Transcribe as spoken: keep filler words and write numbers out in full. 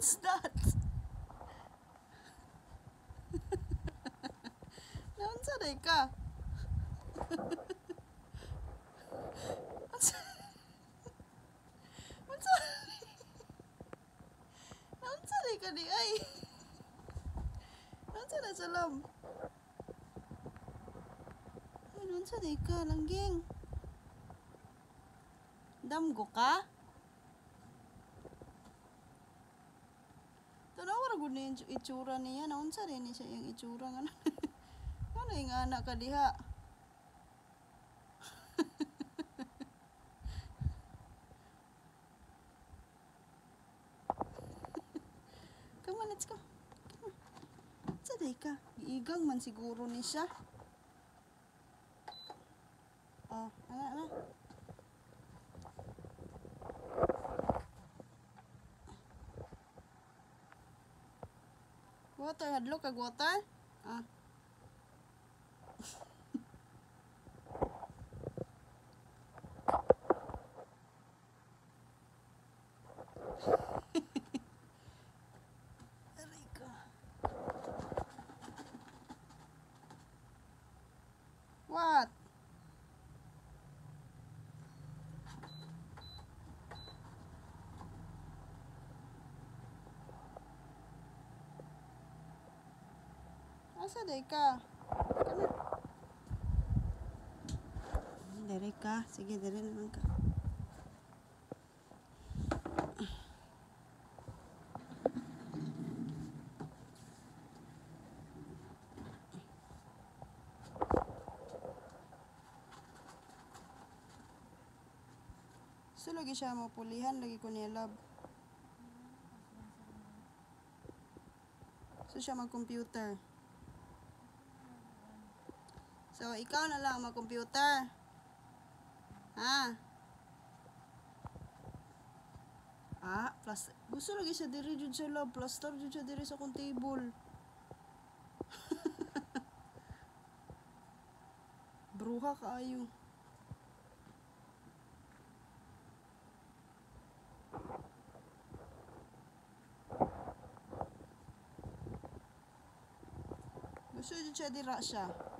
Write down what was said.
What's that? Naunsa day ka? Unsa? Unsa? Naunsa day ka di ay? Naunsa na salam? Ay, naunsa day ka, langging? Damgo ka? Tanawa ra gud ni itsura niya, naunsa din ni siya yung itsura nga. Ano yung anak ka diha? Come on, let's go. Come on. Sa day ka? Iigang man siguro ni siya. Oh, ana ana. Water, hadlok kag water? Ah. Aray ka. What? Asa day ka? Kana. Dire ka. Sige, dire naman ka. So, lagi siya mapulihan. Lagi ko nilab. So, siya mag-computer. So, ikaw na lang mag-computer. Ha? Ah, plus, gusto lagi siya diri jud sa lab. Plaster jud siya diri sa kong table. Bruha kaayo. Gusto jud siya dira siya.